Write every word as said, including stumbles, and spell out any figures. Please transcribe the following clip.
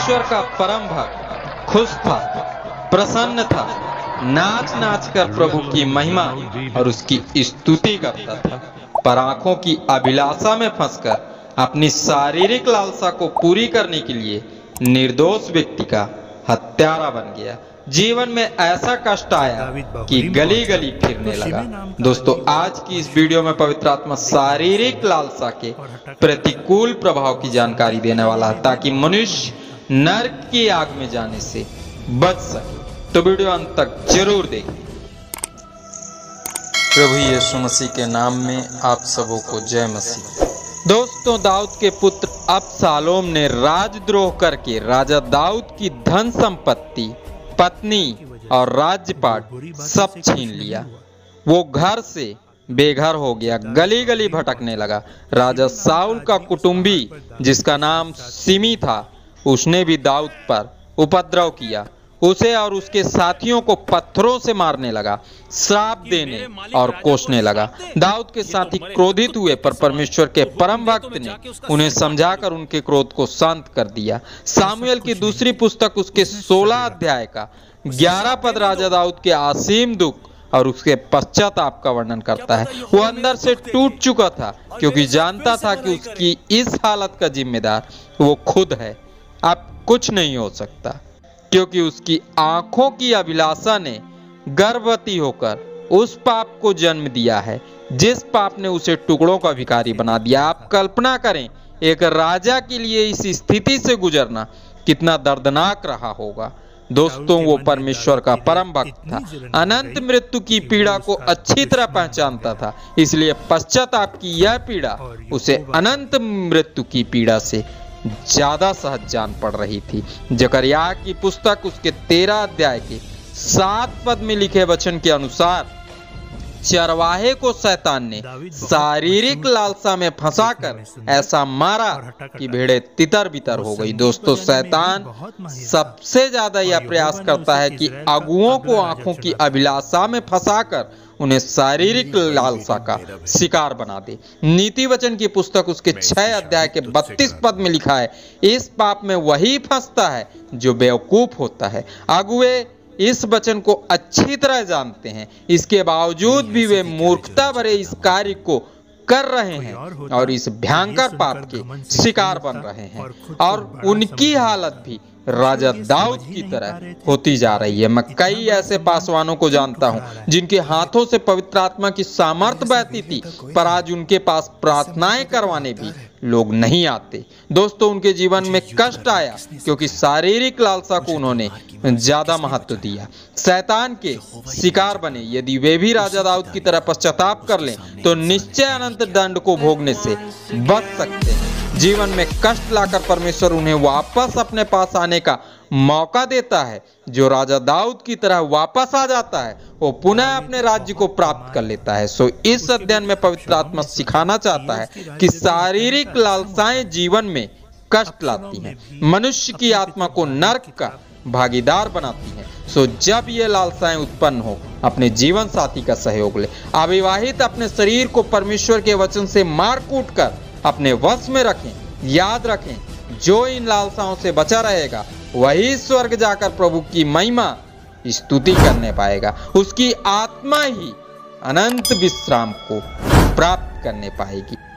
परमेश्वर का परम भक्त खुश था, प्रसन्न था, नाच नाच कर प्रभु की महिमा और उसकी स्तुति करता था। पर आंखों की अभिलाषा में फंसकर अपनी शारीरिक लालसा को पूरी करने के लिए निर्दोष व्यक्ति का हत्यारा बन गया। जीवन में ऐसा कष्ट आया कि गली गली फिरने लगा। दोस्तों, आज की इस वीडियो में पवित्र आत्मा शारीरिक लालसा के प्रतिकूल प्रभाव की जानकारी देने वाला है, ताकि मनुष्य नरक की आग में जाने से बच सके। तो वीडियो अंत तक जरूर देखें। प्रभु यीशु मसीह के नाम में आप सबों को जय मसीह। दोस्तों, दाऊद के पुत्र अबशालोम ने राजद्रोह करके राजा दाऊद की धन संपत्ति, पत्नी और राज्यपाट सब छीन लिया। वो घर से बेघर हो गया, गली गली भटकने लगा। राजा साउल का कुटुंबी, जिसका नाम सिमी था, उसने भी दाऊद पर उपद्रव किया। उसे और उसके साथियों को पत्थरों से मारने लगा, श्राप देने और कोसने लगा। दाऊद के साथी क्रोधित हुए, पर परमेश्वर के परम भक्त ने उन्हें समझाकर उनके क्रोध को शांत कर दिया। सामुएल की दूसरी पुस्तक उसके सोलह अध्याय का ग्यारह पद राजा दाऊद के असीम दुख और उसके पश्चाताप का वर्णन करता है। वो अंदर से टूट चुका था, क्योंकि जानता था कि उसकी इस हालत का जिम्मेदार वो खुद है। अब कुछ नहीं हो सकता, क्योंकि उसकी आंखों की अभिलाषा ने गर्भवती होकर उस पाप को जन्म दिया है, जिस पाप ने उसे टुकड़ों का भिखारी बना दिया। आप कल्पना करें, एक राजा के लिए इस स्थिति से गुजरना कितना दर्दनाक रहा होगा। दोस्तों, वो परमेश्वर का परम भक्त था, अनंत मृत्यु की पीड़ा को अच्छी तरह पहचानता था, इसलिए पश्चाताप की यह पीड़ा उसे अनंत मृत्यु की पीड़ा से ज्यादा सहज जान पड़ रही थी। जकरिया की पुस्तक उसके तेरह अध्याय के सात पद में लिखे वचन के अनुसार, चरवाहे को शैतान ने शारीरिक लालसा में फंसाकर ऐसा मारा कि भेड़ें तितर बितर हो गई। दोस्तों, शैतान सबसे ज्यादा यह प्रयास करता है कि अगुओं को आंखों की अभिलाषा में फंसाकर उन्हें शारीरिक लालसा का शिकार बना दे। नीति वचन की पुस्तक उसके छह अध्याय के बत्तीस पद में लिखा है, इस पाप में वही फंसता है जो बेवकूफ होता है। अगुए इस वचन को अच्छी तरह जानते हैं, इसके बावजूद भी वे मूर्खता भरे इस कार्य को कर रहे हैं और इस भयंकर पाप के शिकार बन रहे हैं, और उनकी हालत भी राजा दाऊद की तरह होती जा रही है। मैं कई ऐसे पासवानों को जानता हूं जिनके हाथों से पवित्र आत्मा की सामर्थ बहती थी, पर आज उनके पास प्रार्थनाएं करवाने भी लोग नहीं आते। दोस्तों, उनके जीवन में कष्ट आया क्योंकि शारीरिक लालसा को उन्होंने ज्यादा महत्व दिया, शैतान के शिकार बने। यदि वे भी राजा दाऊद की तरह पश्चाताप कर लें तो निश्चय अनंत दंड को भोगने से बच सकते हैं। जीवन में कष्ट लाकर परमेश्वर उन्हें वापस अपने पास आने का मौका देता है। जो राजा दाऊद की तरह वापस आ जाता है, वो पुनः अपने राज्य को प्राप्त कर लेता है। सो इस अध्ययन में पवित्र आत्मा सिखाना चाहता है कि शारीरिक लालसाएं जीवन में कष्ट लाती हैं, मनुष्य की आत्मा को नरक का भागीदार बनाती हैं। सो जब ये लालसाएं उत्पन्न हो, अपने जीवन साथी का सहयोग ले। अविवाहित अपने शरीर को परमेश्वर के वचन से मार कूट कर अपने वश में रखें। याद रखें, जो इन लालसाओं से बचा रहेगा वही स्वर्ग जाकर प्रभु की महिमा स्तुति करने पाएगा। उसकी आत्मा ही अनंत विश्राम को प्राप्त करने पाएगी।